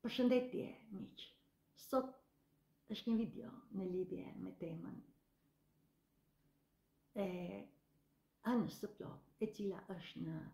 Përshëndetje, miq. Sot është një video në lidhje me temën e anës së plot, e cila është në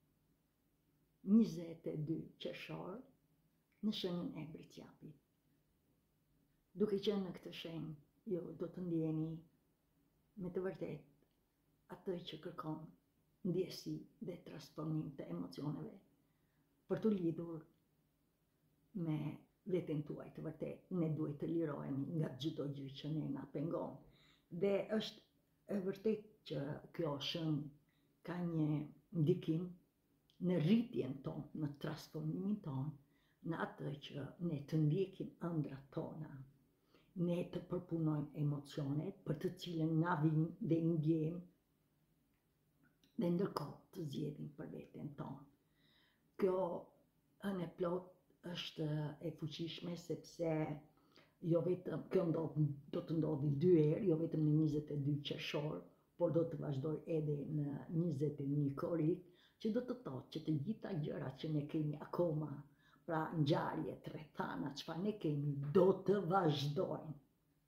22 qershor në shenjën e Bricjapit. Duke qenë në këtë shenjë, ju do të ndjeni me të vërtet atë që kërkon ndjesi dhe transformim të emocioneve për të lidhur me veten tuaj të vërtet. Ne duhet të lirohemi nga çdo gjë që ne na pengon. Dhe është e vërtet që kjo shenjë ka një ndikim në rritjen tonë, në transformimin tonë, në atë që ne të ndjekim ëndrat tona, ne të përpunojmë emocionet për të cilën na vijnë dhe i ndjejmë dhe ndërkohë të zgjedhim për veten tonë. Kjo anë e plot është e fuqishme sepse jo vetëm kjo do të ndodhi 2 herë, jo vetëm në 22 qershor, por do të vazhdoj edhe në 21 korrik, që do të thotë që të gjitha gjërat që ne kemi akoma, pra ngjarjet, rrethana, çfarë ne kemi, do të vazhdojnë.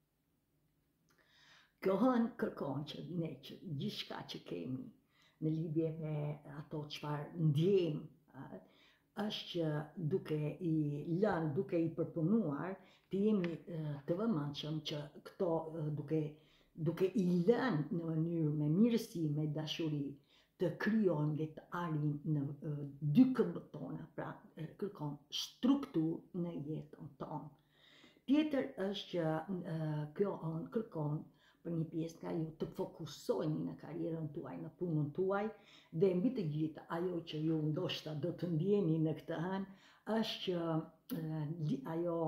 Kjo hënë kërkon që ne që gjithçka që kemi në lidhje me ato çfarë ndjejmë, është që duke i lënë, duke i përpunuar, të jemi të vëmendshëm që këto duke i lënë në mënyrë me mirësi, me dashuri, të krijojmë dhe të arrijmë në dy këmbët tona, pra kërkon strukturë në jetën tonë. Tjetër është që kjo kërkon për një pjesë nga ju të fokusoheni në karrierën tuaj, në punën tuaj, dhe mbi të gjitha ajo që ju ndoshta do të ndjeni në këtë hënë është që ajo,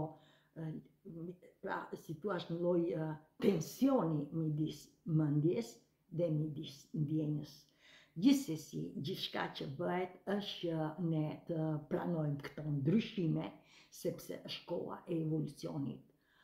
pra si thua, një lloj tensioni midis mendjes dhe midis ndjenjës. Gjithsesi, gjithçka që bëhet është që ne të pranojmë këto ndryshime, sepse është koha e evolucionit.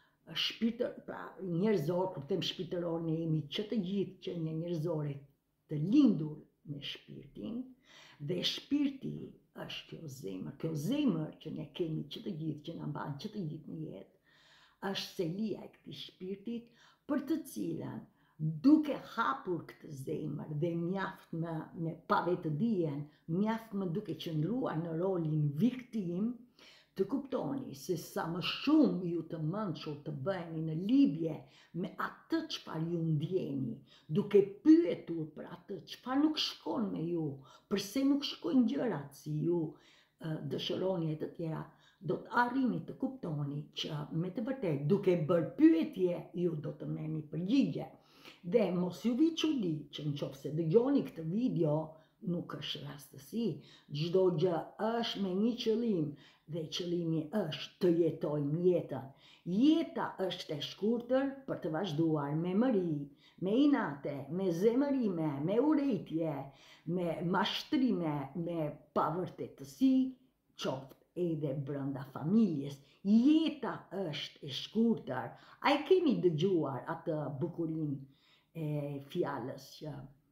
Pra njerëzor, kur them shpirtëror, ne jemi që të gjithë që një njerëzore të lindur me shpirtin, dhe shpirti është kjo zemër që ne kemi që të gjithë, që na mban që të gjithë në jetë, është selia e këtij shpirtit, për të cilën duke hapur këtë zemër dhe mjaft me pa vetë dijen, mjaft më duke qëndruar në rolin viktim, të kuptoni se sa më shumë ju të mençur të bëheni në lidhje me atë çfarë ju ndjeni, duke pyetur për atë çfarë nuk shkon me ju, përse nuk shkojnë gjërat si ju dëshironi e të tjera, do të arrini të kuptoni që me të vërtetë duke bërë pyetje ju do të merrni përgjigje. Dhe mos ju vi çudi që nëse dëgjoni këtë video, nuk është rastësi, çdo gjë është me një qëllim, dhe qëllimi është të jetojmë jetën. Jeta është e shkurtër për të vazhduar me mëri, me inate, me zemërime, me urrejtje, me mashtrime, me pavërtetësi, qoftë edhe brenda familjes. Jeta është e shkurtër. A e keni dëgjuar atë bukurinë e fjalës që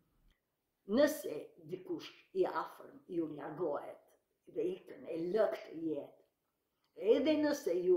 nëse dikush i afërm ju largohet dhe ikën e lë këtë jetë, edhe nëse ju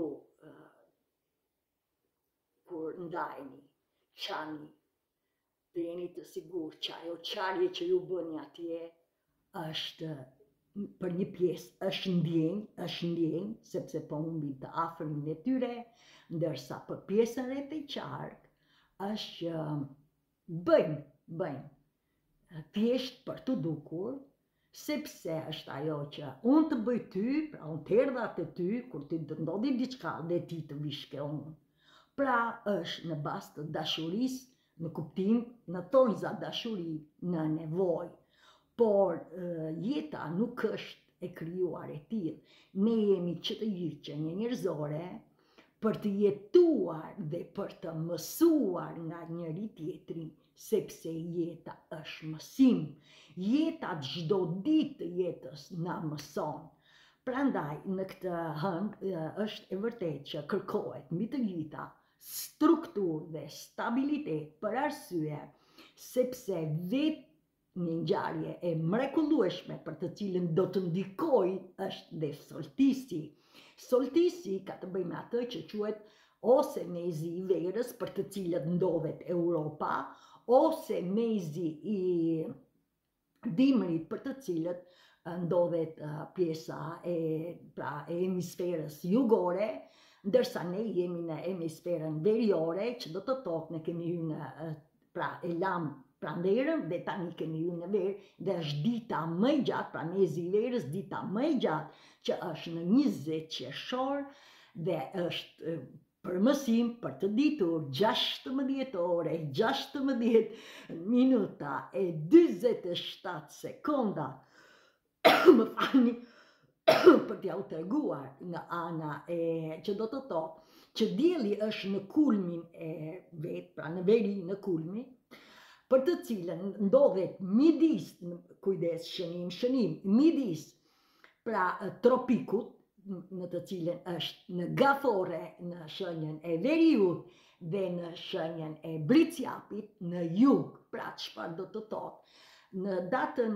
kur ndajeni, qani, të jeni të sigurt që ajo qarje që ju bëni atje është për një pjesë është ndjenjë, sepse po humbin të afërmin e tyre, ndërsa për pjesën e të qark është që bëjnë thjesht për të dukur, sepse është ajo që unë të bëj ty, pra unë të erdha te ty, kur ti të ndodhi diçka dhe ti të vish ke unë. Pra është në bazë të dashurisë, në kuptim, në thonjza dashuri, në nevojë. Por jeta nuk është e krijuar e tillë. Ne jemi që të gjithë që një njerëzore për të jetuar dhe për të mësuar nga njëri tjetri, sepse jeta është mësim. Jeta çdo ditë të jetës na mëson. Prandaj në këtë hënë është e vërtetë që kërkohet mbi të gjitha strukturë dhe stabilitet, për arsye sepse vetë një ngjarje e mrekullueshme për të cilën do të ndikoj është dhe solstisi. Soltissi ka të bëjmë atë që quhet ose mezi i verës për të cilët ndohet Europa, ose mezi i dimrit për të cilët ndodhet pjesa pra, e hemisferës jugore, ndërsa ne jemi në hemisferën veriore, që do të thotë ne kemi hyrë pra e lam pranverën dhe tani kemi hyrë në verë dhe është dita më e gjatë, pra mezi i verës, dita më e gjatë që është në 20 qershor dhe është për mësim, për të ditur 16 ore, 16 minuta e 27 sekonda, më falni, për t'ja u treguar nga ana që do të thotë që dielli është në kulmin e vet, pra në veri në kulmin, për të cilën ndodhet midis, kujdes, shënim, midis pra tropikut, në të cilën është në gafore në shenjën e veriut dhe në shenjën e bricjapit në jug, pra çfarë do të thotë në datën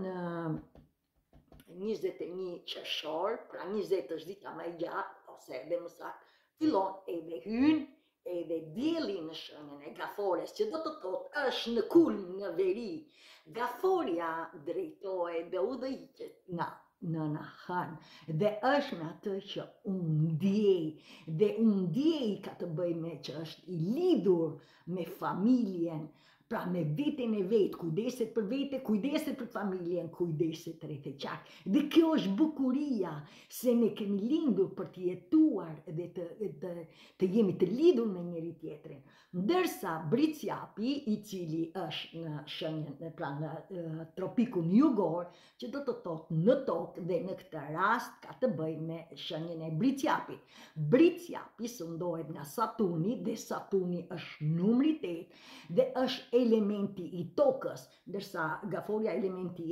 21 qershor, pra 20 është dita më e gjatë, ose edhe më saktë, fillon edhe hyn edhe dielli në shenjën e gafores, që do të thotë është në kulm në veri. Gaforia drejtohet dhe udhëhiqet nga nëna hënë dhe është me atë që unë ndjej dhe unë ndjej ka të bëj me që është i lidhur me familjen, pra me veten e vetë, kujdeset për vete, kujdeset për familjen, kujdeset rreth e qartë. Dhe kjo është bukuria, se ne kemi lindur për të jetuar dhe të jemi të lidhur me njëri tjetrin. Ndërsa bricjapi, i cili është në shenjën, pra në tropikun jugor, që do të thotë në tokë dhe në këtë rast ka të bëjë me shenjën e bricjapit. Bricjapi sundohet nga Saturni dhe Saturni është numri 8 dhe është elementi i tokës, ndërsa gaforia elementi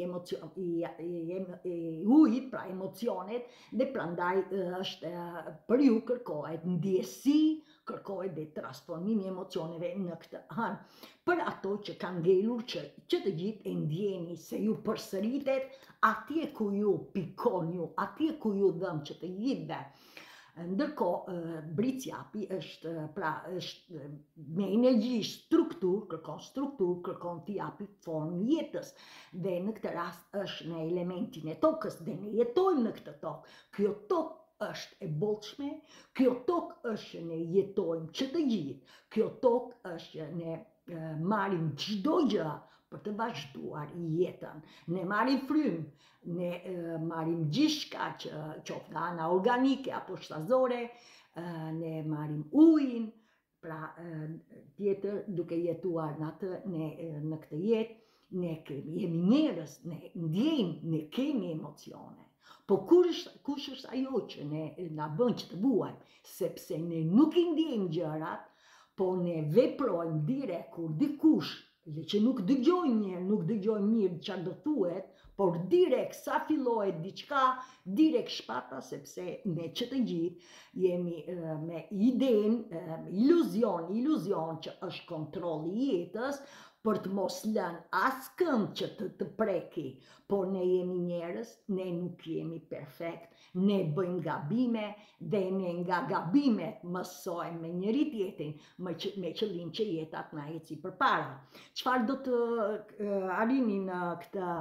i ujit, pra emocionet, dhe prandaj është për ju kërkohet ndjesi, kërkohet dhe transformimi emocioneve në këtë anë. Për ato që kanë ngelur që të gjithë e ndjeni se ju përsëritet atje ku ju pikon ju, atje ku ju dhëm që të gjithëve. Ndërkohë bricjapi është me energji kërkon t'i japi formë jetës dhe në këtë rast është në elementin e tokës dhe ne jetojmë në këtë tokë. Kjo tokë është e bollshme, kjo tokë është që ne jetojmë që të gjithë, kjo tokë është që ne marrim çdo gjë për të vazhduar jetën. Ne marrim frymë, ne marrim gjithçka që qoftë nga ana organike apo shtazore, ne marrim ujin, pra tjetër duke jetuar në atë, në këtë jetë, ne jemi njerëz, ne ndjejmë, ne kemi emocione. Po kush është ajo që ne na bën që të vuajmë, sepse ne nuk i ndjejmë gjërat, po ne veprojmë direkt kur dikush që nuk dëgjojmë mirë çfarë do thuhet, por direkt sa fillohet diçka, direkt shpata, sepse ne që të gjithë jemi me idenë, iluzion që është kontrolli i jetës, për të mos lënë askënd që të preki, por ne jemi njerëz, ne nuk jemi perfekt, ne bëjmë gabime dhe ne nga gabimet mësojmë me njëri tjetrin, me qëllim që jeta të na eci përpara. Çfarë do të arrini në këtë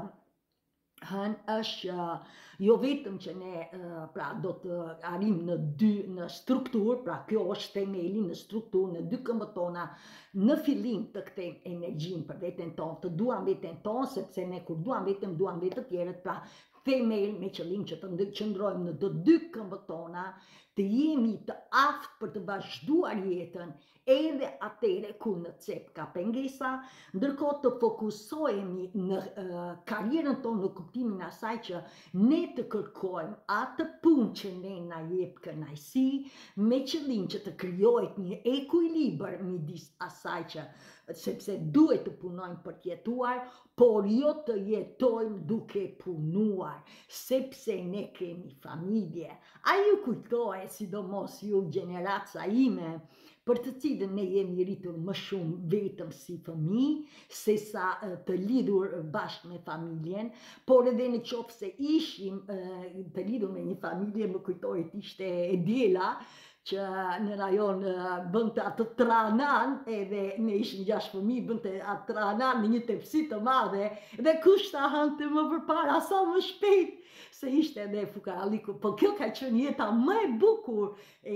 është jo vetëm që ne pra do të arrim në strukturë, pra kjo është themeli në strukturë, në dy këmbët tona, në fillim të kthejmë energjinë për veten tonë, të duam veten tonë, sepse ne kur duam vetëm, duam vetë të tjerët, pra themel me qëllim që të qëndrojmë në të dy këmbët tona, të jemi të aftë për të vazhduar jetën, edhe atere kur në cep ka pengesa, ndërkohë të fokusohemi në karrierën tonë në kuptimin asaj që ne të kërkojmë atë punë që ne na jep kënaqësi, me qëllim që të krijohet një ekuilibër midis asaj që sepse duhet të punojmë për të jetuar, por jo të jetojmë duke punuar, sepse ne kemi familje. A ju kujtohet, sidomos ju gjeneraca ime, për të cilën ne jemi rritur më shumë vetëm si fëmijë, sesa të lidhur bashkë me familjen, por edhe në qoftë se ishim të lidhur me një familje, më kujtohet ishte e diela, që në rajon bënte atë tranan, edhe ne ishim 6 fëmijë, bënte atë tranan në një tepsi të madhe, dhe kush ta hante më përpara sa më shpejt, se ishte edhe fukaralliku. Po kjo ka qenë jeta më e bukur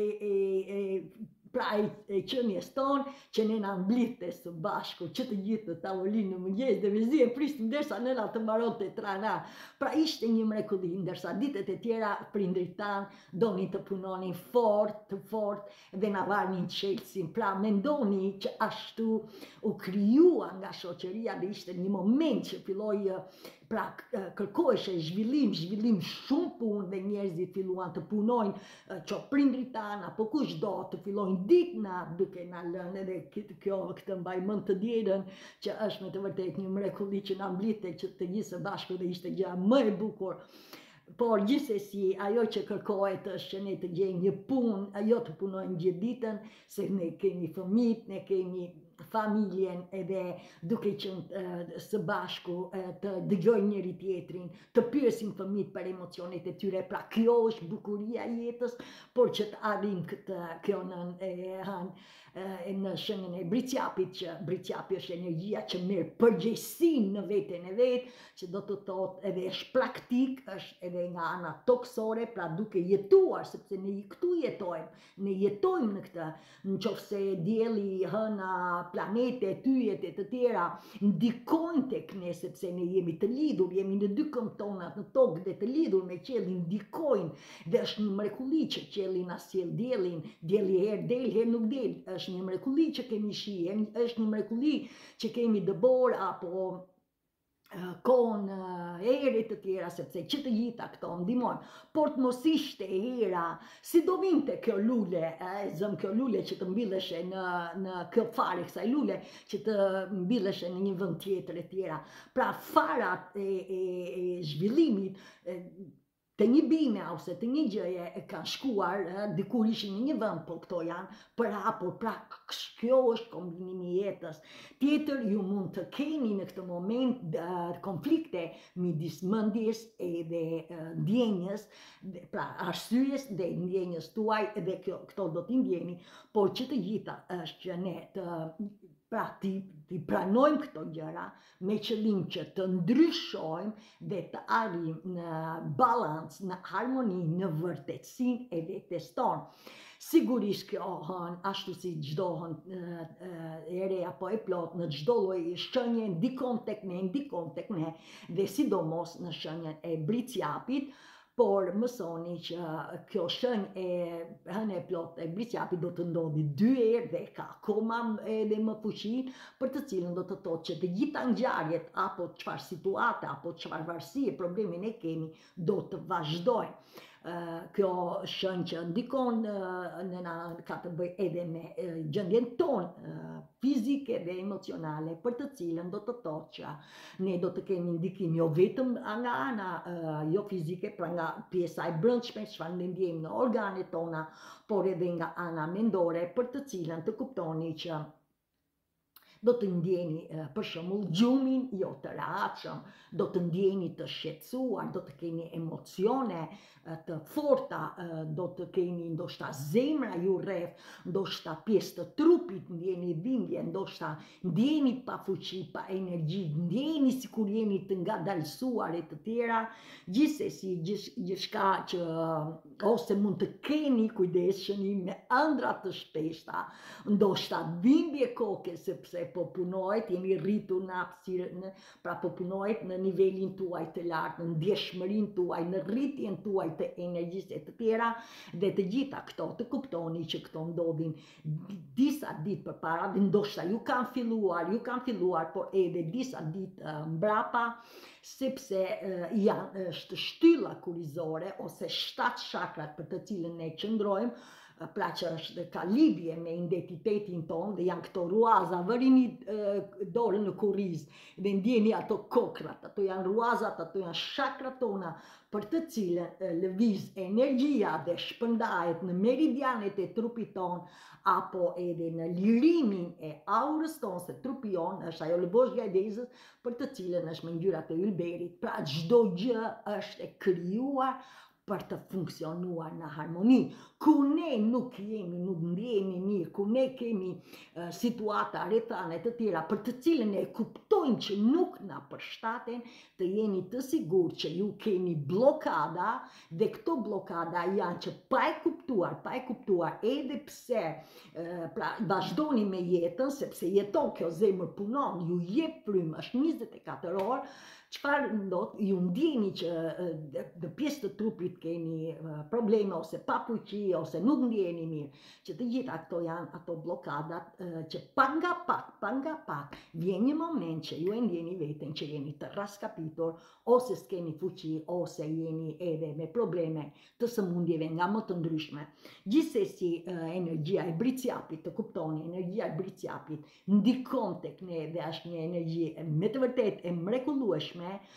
pra e qenies tonë, që ne na mblidhte së bashku, që të gjithë në tavolinë në mëngjes dhe mezi e prisnim derisa nëna të mbaronte trana. Pra ishte një mrekulli, ndërsa ditët e tjera prindrit tanë donin të punonin fort dhe na varnin çelësin. Pra mendoni që ashtu u krijua nga shoqëria dhe ishte një moment që filloi pra kërkoheshe zhvillim shumë punë dhe njerëzit filluan të punojnë, që prindrit tanë apo kushdo të fillojnë ditna duke na lënë, edhe këtë mbaj mend të dielën, që është me të vërtetë një mrekulli që na mblidhte që të gjithë së bashku dhe ishte gjë më e bukur. Por gjithsesi, ajo që kërkohet është që ne të gjejmë një punë, ajo të punojmë gjithë ditën, se ne kemi fëmijë, ne kemi familjen, edhe duke qenë së bashku të dëgjojmë njëri tjetrin, të pyesim fëmijët për emocionet e tyre. Pra kjo është bukuria e jetës, por që të arrim kjo në shenjën e bricjapit, që bricjapi është energjia që merr përgjegjësinë në veten e vet, që do të thotë edhe është praktik, është edhe nga ana toksore, pra duke jetuar, sepse ne këtu jetojmë, ne jetojmë në këtë, nëse dielli, hëna, planete, tyjet e të tjera ndikojnë tek ne, sepse ne jemi të lidhur, jemi në dy këmbë tona në tokë dhe të lidhur me qiellin, ndikojnë, dhe është një mrekulli që qielli na sjell diellin, dielli herë del, herë nuk del, është një mrekulli që kemi shije, është një mrekulli që kemi dëbor apo kohën ere të tjera, sepse që të gjitha këto ndihmojnë. Por të mos ishte era, si do vinte kjo lule, zëm kjo lule që të mbilleshe në kjo fare kësaj lule, që të mbilleshe në një vend tjetër e tjera. Pra farat e zhvillimit të një bime ose të një gjëje e kanë shkuar, dikur ishin në një vend, po këto janë për hapur. Pra kjo është kombinimi i jetës. Tjetër, ju mund të keni në këtë moment konflikte midis mendjes edhe ndjenjës, pra arsyes dhe ndjenjës tuaj, dhe këto do t'i ndjeni, por që të gjitha është që ne pra ti pranojmë këto gjëra me qëllim që të ndryshojmë dhe të arrijmë në balancë, në harmoni, në vërtetësinë e vetes tonë. Sigurisht kjo ashtu si çdo e re apo e plot, në çdo lloj shenje ndikon tek ne, dhe sidomos në shenjën e bricjapit. Por mësoni që kjo shenjë e plot e bricjapit do të ndodhi 2 herë dhe ka akoma edhe më fuqi, për të cilën do të thotë që të gjitha ngjarjet apo çfarë situate apo çfarë varësie problemi ne kemi do të vazhdojnë. Kjo shenjë që ndikon ka të bëjë edhe me gjendjen tonë fizike dhe emocionale, për të cilën do të thotë që ne do të kemi ndikim jo vetëm nga ana jo fizike, pra nga pjesa e brendshme, çfarë ne ndjejmë në organet tona, por edhe nga ana mendore, për të cilën të kuptoni që do të ndjeni për shembull gjumin jo të rehatshëm, do të ndjeni të shqetësuar, do të keni emocione të forta, do të keni ndoshta zemra ju rreth, ndoshta pjesë të trupit ndjeni dhimbje, ndoshta ndjeni pa fuqi, pa energji, ndjeni sikur jeni të ngadalësuar e të tjera. Gjithsesi, gjithçka që ose mund të keni kujdessheni me ëndra të shpeshta, ndoshta dhimbje koke, sepse po punojt, jemi rritur në hapësirën, pra po punojt në nivelin tuaj të lartë, në ndjeshmërinë tuaj, në rritjen tuaj të energjisë e të tjera, dhe të gjitha këto të kuptoni që këto ndodhin disa ditë përpara, dhe ndoshta ju kanë filluar, por edhe disa ditë mbrapa, sepse është shtylla kurizore ose 7 chakrat për të cilën ne qëndrojmë, pra që është ka lidhje me identitetin tonë dhe janë këto ruaza, vërini dorën në kurriz dhe ndjeni ato kokrat, ato janë ruazat, ato janë shakrat tona për të cilën lëviz energjia dhe shpërndahet në meridianet e trupit tonë apo edhe në lirimin e aurës tonë, se trupi jonë është ajo lëbozhja e dezës për të cilën është me ngjyrat e ylberit. Pra çdo gjë është e krijuar për të funksionuar në harmoni. Kur ne nuk ndjehemi mirë, kur ne kemi situata rrethane të tjera për të cilën ne kuptojmë që nuk na përshtaten, të jeni të sigurt që ju keni blokada dhe këto blokada janë që pa e kuptuar edhe pse pra vazhdoni me jetën, sepse jeton kjo zemër punon, ju jep frymë, është 24 orë, çfarë ndodh, ju ndjeni që në pjesë të trupit keni probleme ose pa fuqi ose nuk ndjeni mirë, që të gjitha këto janë ato blokadat që pa nga pak vjen një moment që ju e ndjeni veten që jeni të raskapitur ose s'keni fuqi ose jeni edhe me probleme të sëmundjeve nga më të ndryshme. Gjithsesi energjia e bricjapit, të kuptoni, energjia e bricjapit ndikon tek ne dhe është një energji me të vërtetë e mrekullueshme,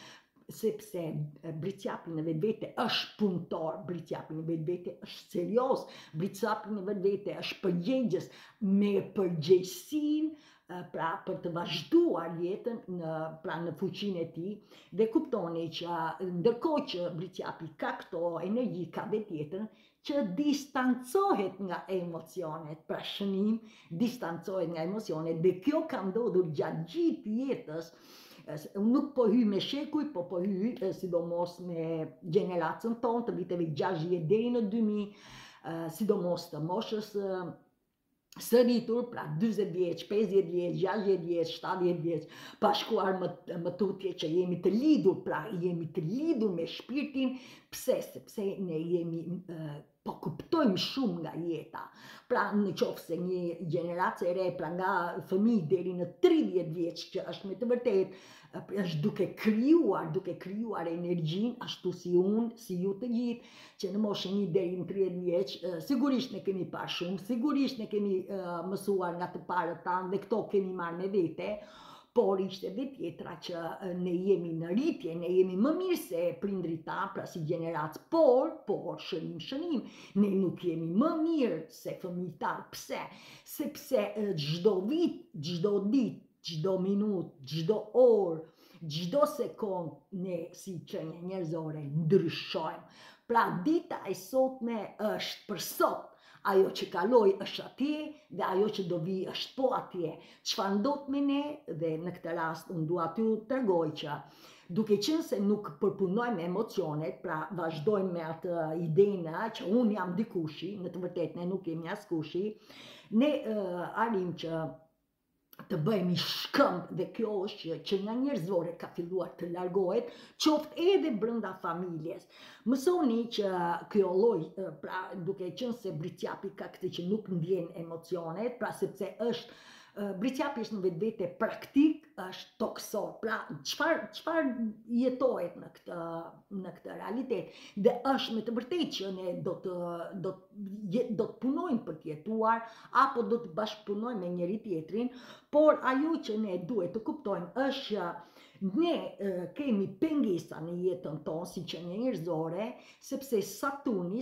sepse bricjapi në vetvete është punëtor, bricjapi në vetvete është serioz, bricjapi në vetvete është përgjegjës me përgjegjësinë pra për të vazhduar jetën në fuqinë e tij dhe kuptoni që ndërkohë që bricjapi ka këto energji, ka vetjetën që distancohet nga emocionet, pra shënim distancohet nga emocionet dhe kjo ka ndodhur gjatë gjithë jetës. Unë nuk po hy me shekuj, po hy sidomos me gjeneracën tonë të viteve 60 deri në 2000, sidomos të moshës së rritur, pra 40 vjeç, 50 vjeç, 60 vjeç, 70 vjeç, pa shkuar më tutje që jemi të lidhur, pra jemi të lidhur me shpirtin, pse? Sepse ne jemi po kuptojmë shumë nga jeta. Pra në qoftë se një gjeneracë e re, pra nga fëmijë deri në 30 vjeç, që është me të vërtetë është duke krijuar energjinë, ashtu si unë, si ju të gjithë, që në moshën 1 deri në 30 vjeç, sigurisht ne kemi parë shumë, sigurisht ne kemi mësuar nga të parët tanë dhe këto kemi marrë me vete, por ishte dhe tjetra që ne jemi në rritje, ne jemi më mirë se prindrit tanë, pra si gjeneracë, por shënim, ne nuk jemi më mirë se fëmijët tanë. Pse? Sepse çdo vit, çdo ditë, çdo minutë, çdo orë, çdo sekond ne si qenie njerëzore ndryshojmë. Pra dita e sotme është për sot. Ajo që kaloi është atje dhe ajo që do vi është po atje. Çfarë ndodh me ne dhe në këtë rast unë dua t'ju tregoj që duke qenë se nuk përpunojmë emocionet, pra vazhdojmë me atë idenë që unë jam dikushi, në të vërtetë ne nuk jemi askushi, ne arrim që të bëhemi shkëmb dhe kjo është që nga njerëzore ka filluar të largohet, qoftë edhe brenda familjes. Mësoni që kjo lloj, pra duke qenë se bricjapi ka këtë që nuk ndjen emocionet, pra sepse është bricjapi është në vetvete praktik, është toksor. Pra çfarë jetohet në këtë realitet dhe është me të vërtetë që ne do të punojmë për të jetuar apo do të bashkëpunojmë me njëri tjetrin, por ajo që ne duhet të kuptojmë është që ne kemi pengesa në jetën tonë si qenie njerëzore, sepse Saturni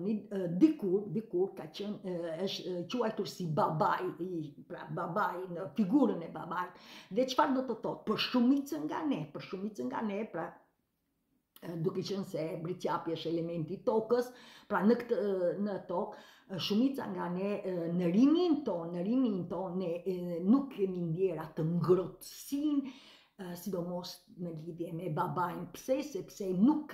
dikur ka qenë është quajtur si babai, pra babai në figurën e babait. Dhe çfarë do të thotë? Për shumicën nga ne, pra duke qenë se bricjapi është elementi i tokës, pra në tokë, shumica nga ne në rinin tonë ne nuk kemi ndjer atë ngrohtësinë, sidomos në lidhje me babain. Pse? Sepse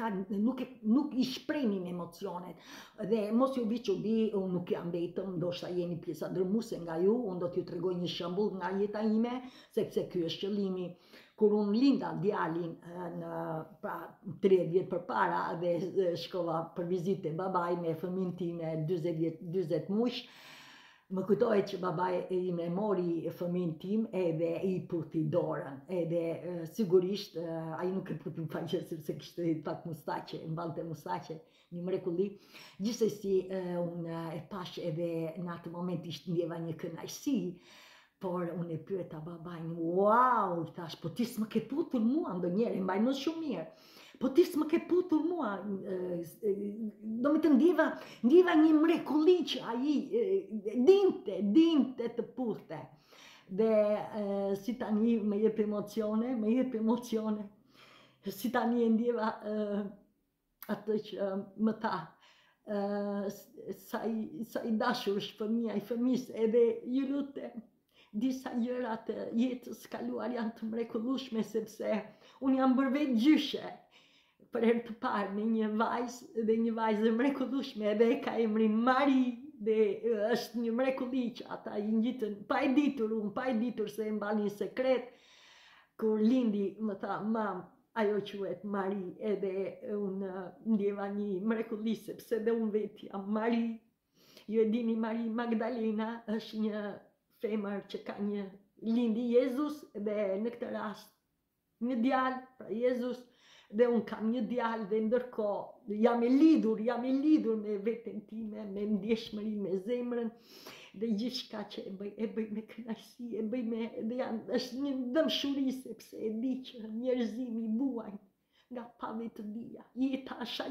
nuk i shprehin emocionet. Dhe mos ju vi çudi, unë nuk jam vetëm, ndoshta jeni pjesa dërmuese nga ju, unë do t'ju tregoj një shembull nga jeta ime, sepse ky është qëllimi. Kur unë linda djalin pra 30 vjet përpara dhe shkova për vizitë babaj me fëmin tim 40 muaj, më kujtohet që babai im e mori fëmin tim edhe i puthi dorën, edhe sigurisht ai nuk e puthi faqe sepse kishte pak mustaqe, mbante mustaqe, një mrekulli. Gjithsesi, unë e pash edhe në atë moment ishte ndjeva një kënaqësi, por unë e pyeta babain, wow, thash, po ti s'më ke putur mua ndonjëherë, mbaj më shumë mirë. Po ti s'më ke putur mua, do me të ndjeva një mrekulli që ai dinte të puthte. Dhe si tani më jep emocione, si tani e ndjeva atë që më tha, sa i dashur është fëmia, i fëmis, edhe ju lutem, disa gjëra të jetës kaluar janë të mrekullueshme sepse unë jam bërë vetë gjyshe për herë të parë me një vajzë mrekullueshme, edhe ka emrin Mari, dhe është një mrekulli që ata i ngjitën pa e ditur se e mbanin sekret. Kur lindi më tha, mam, ajo quhet Mari, edhe unë ndjeva një mrekulli sepse dhe unë vetë jam Mari. Ju e dini, Mari Magdalena është një femër që ka një lindi Jezus, dhe në këtë rast një djalë, pra Jezus, dhe unë kam një djalë, dhe ndërkohë jam e lidhur me veten time, me ndjeshmëri, me zemrën, dhe gjithçka që e bëj me kënaqësi, është një dëmshuri sepse e di që njerëzimi vuajnë nga pavetëdia. Jeta është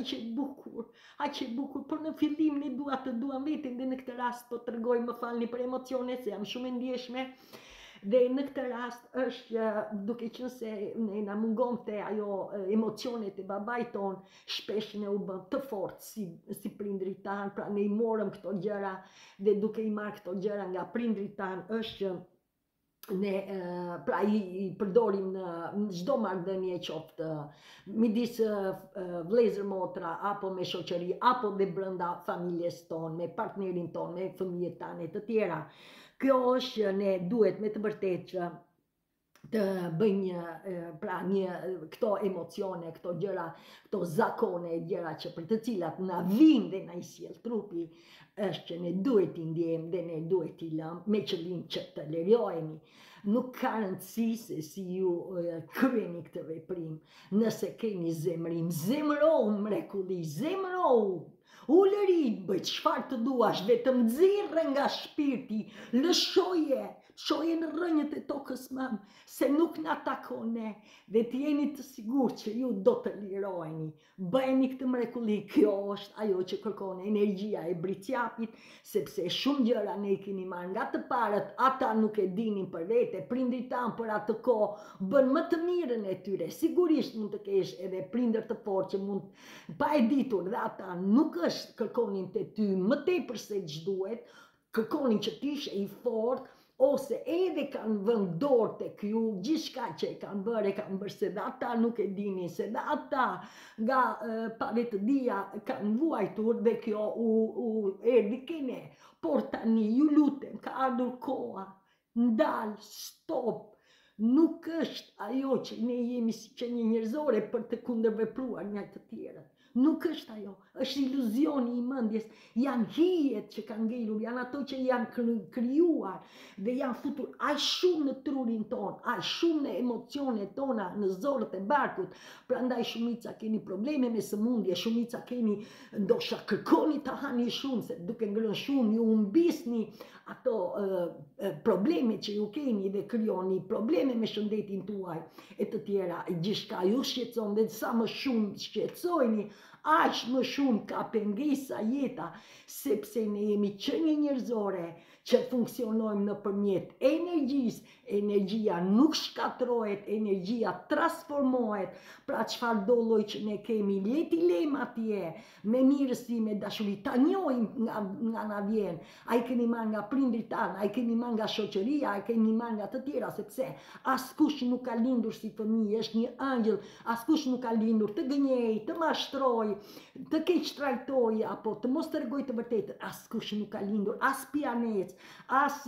aq e bukur, por në fillim ne të duam veten, dhe në këtë rast po tregoj, më falni për emocione, se jam shumë e ndjeshme. Dhe në këtë rast është që duke qenë se ne na mungonte ajo emocionet e babait ton, shpesh ne u bën të fortë si prindrit tan, pra ne i morëm këto gjëra, dhe duke i marrë këto gjëra nga prindrit tan është që ne pra i përdorim në çdo marrëdhënie, qoftë midis vëllezër motra, apo me shoqëri, apo dhe brenda familjes tonë, me partnerin tonë, me fëmijët tanë e të tjera. Kjo është që ne duhet me të vërtetë që të bëjmë këto emocione, këto gjëra, këto zakone, gjëra që për të cilat na vinë dhe na i sjell trupi, është që ne duhet t'i ndjejmë dhe ne duhet t'i lëmë me qëllim që të lejohemi. Nuk ka rëndësi se si ju kryeni këtë veprim, nëse keni zemrim, zemrohu mrekulli, zemrohu, ulëri, bëj çfarë të duash, vetëm nxirre nga shpirti, lëshoje në rrënjët e tokës mam, se nuk na takon ne, dhe të jeni të sigurt që ju do të liroheni. Bëjeni këtë mrekulli, kjo është ajo që kërkon energjia e bricjapit, sepse shumë gjëra ne i kemi marrë nga të parët, ata nuk e dinin për vete, prindrit tanë për atë kohë bën më të mirën e tyre. Sigurisht mund të kesh edhe prindër të fortë që mund pa e ditur, dhe ata nuk është kërkonin te ty më tepër se ç'duhet, kërkonin që ti ishe i fortë, ose edhe kanë vënë dorë tek ju, gjithçka që e kanë bërë se dhe ata nuk e dinin, se dhe ata nga pavetëdia kanë vuajtur, dhe kjo u erdhi ke ne. Por tani ju lutem, ka ardhur koha, ndal, stop. Nuk është ajo që ne jemi si qenie njerëzore për të kundërvepruar nga të tjerët. Nuk është ajo, është iluzioni i mendjes, janë hijet që kanë ngelur, janë ato që janë krijuar dhe janë futur aq shumë në trurin ton, aq shumë në emocionet tona, në zorët e barkut. Prandaj shumica keni probleme me sëmundje, shumica keni, ndoshta kërkoni ta hani shumë, se duke ngrënë shumë ju humbisni ato probleme që ju keni dhe krijoni probleme me shëndetin tuaj e të tjera. Gjithçka ju shqetëson, dhe sa më shumë shqetësoheni, aq më shumë ka pengesa jeta, sepse ne jemi qenie njerëzore që funksionojmë nëpërmjet energjisë. Energjia nuk shkatërrohet, energjia transformohet. Pra çfarë do lloj që ne kemi, le t'i lejmë atje me mirësi, me dashuri, ta njohim nga na vjen. Ai keni marrë nga prindrit tanë, ai keni marrë nga shoqëria, ai keni marrë nga të tjera, sepse askush nuk ka lindur si fëmijë, është një angjëll, askush nuk ka lindur të gënjej, të mashtroj, të keq trajtoj, apo të mos tregoj të vërtetën. Askush nuk ka lindur, as pianec, as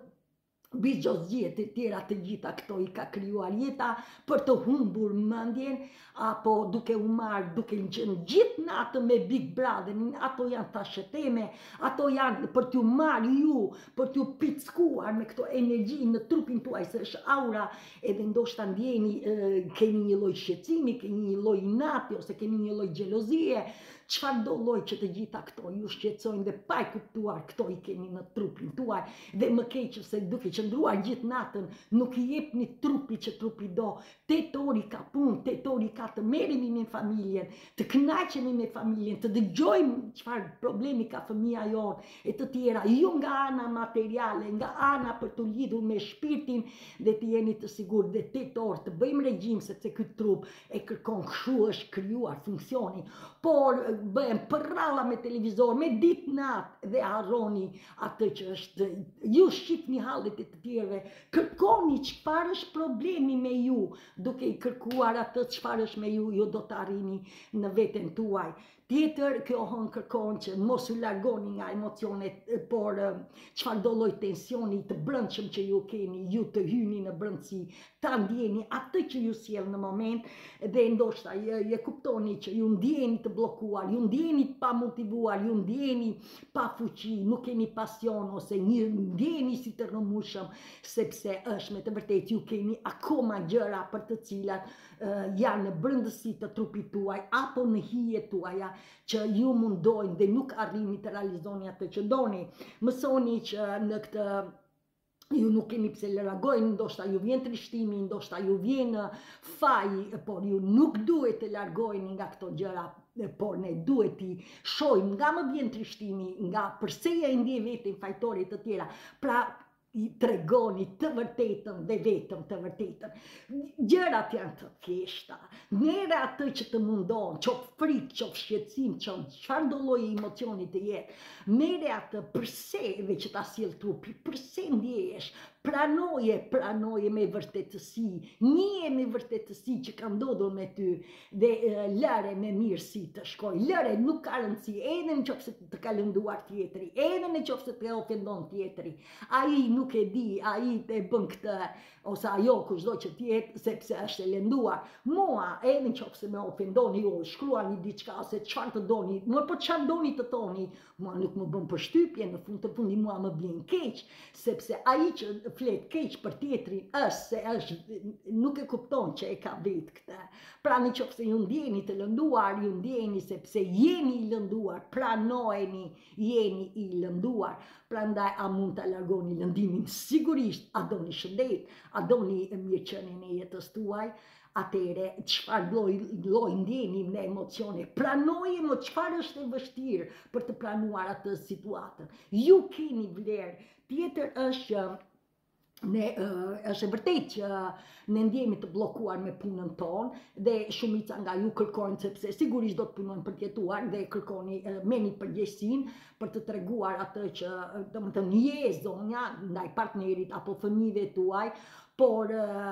bigjozgje të tjera, të gjitha këto i ka krijuar jeta për të humbur mendjen, apo duke u marrë, duke qenë gjithë natë me Big Brotherin. Ato janë tasheteme, ato janë për t'ju marrë ju, për t'ju pickuar me këto energji në trupin tuaj, se është aura, edhe ndoshta ndjeni, keni një lloj shqetësimi, keni një lloj inati, ose keni një lloj xhelozie, çfarë do lloj që të gjitha këto ju shqetësojnë dhe pa e kuptuar këto i keni në trupin tuaj dhe më keq se duke qëndruar gjithë natën nuk i jepni trupi që trupi do. 8 orë ka punë, 8 orë ka të merremi me familjen, të kënaqemi me familjen, të dëgjojmë çfarë problemi ka fëmia jonë e të tjera, jo nga ana materiale, nga ana për të lidhur me shpirtin dhe të jeni të sigurt dhe 8 orë të bëjmë regjim sepse ky trup e kërkon, kështu është krijuar funksioni, por bëhem përralla me televizor, me ditë natë dhe harroni atë që është, ju shqipni hallet e të tjerëve, kërkoni çfarë është problemi me ju, duke i kërkuar atë çfarë është me ju, ju do të arrini në veten tuaj. Tjetër, kjo hën kërkon që mos u largoni nga emocionet, por çfarë do lloj tensioni të brendshëm që ju keni, ju të hyni në brendësi, ta ndjeni atë që ju sjell në moment dhe ndoshta je kuptoni që ju ndjeni të bllokuar, ju ndjeni të pa motivuar, ju ndjeni pa fuqi, nuk keni pasion ose një ndjeni si të rrëmushëm, sepse është me të vërtetë ju keni akoma gjëra për të cilat janë në brendësi të trupit tuaj apo në hijet tuaja që ju mundojnë dhe nuk arrini të realizoni atë që doni. Mësoni që në këtë ju nuk keni pse largojnë, ndoshta ju vjen trishtimi, ndoshta ju vjen faji, por ju nuk duhet të largojni nga këto gjëra, por ne duhet t'i shohim nga më vjen trishtimi, nga përse ja i ndje veten fajtore të tjera. Pra i tregoni të vërtetën dhe vetëm të vërtetën. Gjërat janë të thjeshta. Merë atë që të mundon, qoftë frikë, qoftë shqetësim, çfarë do lloji emocioni të jetë. Merë atë përse dhe që ta sjell trupi, përse ndjehesh. Pranoje me vërtetësi, nije me vërtetësi që ka ndodhur me ty dhe lëre me mirësi të shkoj. Lëre, nuk ka rëndësi, edhe nëse të ka lënduar tjetri, edhe nëse të ofendon tjetri. Ai nuk e di, ai e bën këtë ose ajo kushdo që tjetë sepse është e lënduar. Mua, edhe nëse më ofendoni ju, shkruani diçka ose çfarë të doni, po çfarë doni të thoni, mua nuk më bën përshtypje, në fund të fundit mua më bën keq, sepse ai që flet keq për tjetrin është nuk e kupton që e ka vetë këtë. Pra nëse ju ndjeni të lënduar, ju ndjeni sepse jeni i lënduar, pranojeni jeni i lënduar. Prandaj a mund ta largoni lëndimin? Sigurisht, a doni shëndet, a doni mirëqenien e jetës tuaj? Atëre, çfarë lloj ndjeni në emocione? Pranoje më çfarë është e vështirë për të pranuar atë situatën. Ju keni vlerë. Tjetër është është e vërtetë që ne ndjemi të bllokuar me punën tonë dhe shumica nga ju kërkojnë sepse sigurisht do të punojnë për të jetuar dhe kërkoni merrni përgjegjësinë për të treguar atë që domethënë je zonja ndaj partnerit apo fëmijëve tuaj, por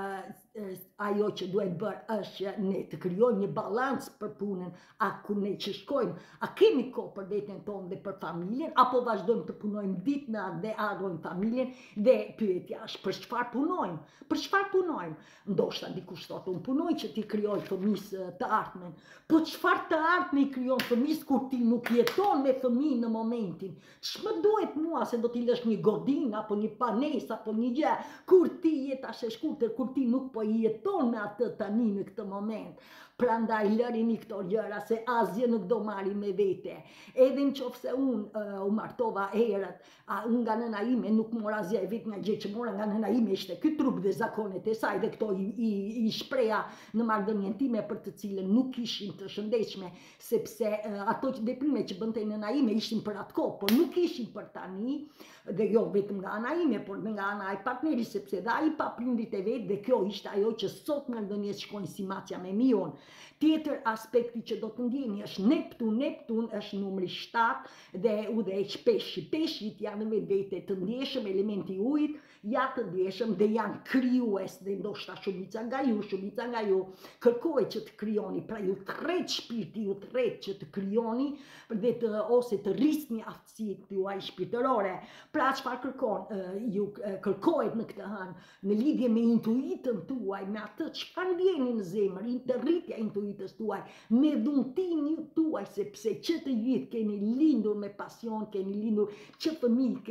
ajo që duhet bërë është që ne të krijojmë një balancë për punën, a ku ne që shkojmë, a kemi kohë për veten tonë dhe për familjen, apo vazhdojmë të punojmë ditë natë dhe harrojmë familjen, dhe pyetja është për çfarë punojmë? Për çfarë punojmë? Ndoshta dikush thotë unë punoj që ti krijoj fëmisë të ardhmen. Po çfarë të ardhme i krijon fëmisë kur ti nuk jeton me fëmijën në momentin? Ç'më duhet mua se do t'i lësh një godinë apo një panesë apo një gjë kur ti je tash e shkurtër, kur ti nuk po jeton me atë tani në këtë moment. Prandaj lërini këto gjëra se asgjë nuk do marri me vete. Edhe nëse unë u martova herët, unë nga nëna ime nuk mora asgjë, vetëm nga gjë që mora nga nëna ime ishte ky trup dhe zakonet e saj dhe këto i shpreha në marrëdhënien time për të cilën nuk ishin të shëndetshme, sepse ato veprime që bënte nëna ime ishin për atë kohë, por nuk ishin për tani, dhe jo vetëm nga ana ime, por nga ana e partnerit, sepse dhe ai pa prindrit e vet dhe kjo ishte ajo që sot marrëdhëniet shkojnë si macja me miun. Tjetër aspekti që do të ndjeni është Neptun. Neptun është numri 7 dhe udhëheq Peshqit. Peshqit janë me vete të ndjeshëm, elementi ujit, ja të ndjeshëm dhe janë krijues dhe ndoshta shumica nga ju kërkohet që të krijoni, pra ju tret shpirti, ju tret që të krijoni dhe ose të rrisni aftësitë tuaj shpirtërore. Pra çfarë kërkon? Ju kërkohet në këtë hënë në lidhje me intuitën tuaj, me atë çfarë ndjeni në zemër, të rritja intuitës tuaj, me dhuntimin tuaj, sepse që të gjithë keni lindur me pasion, keni lindur që fëmijë keni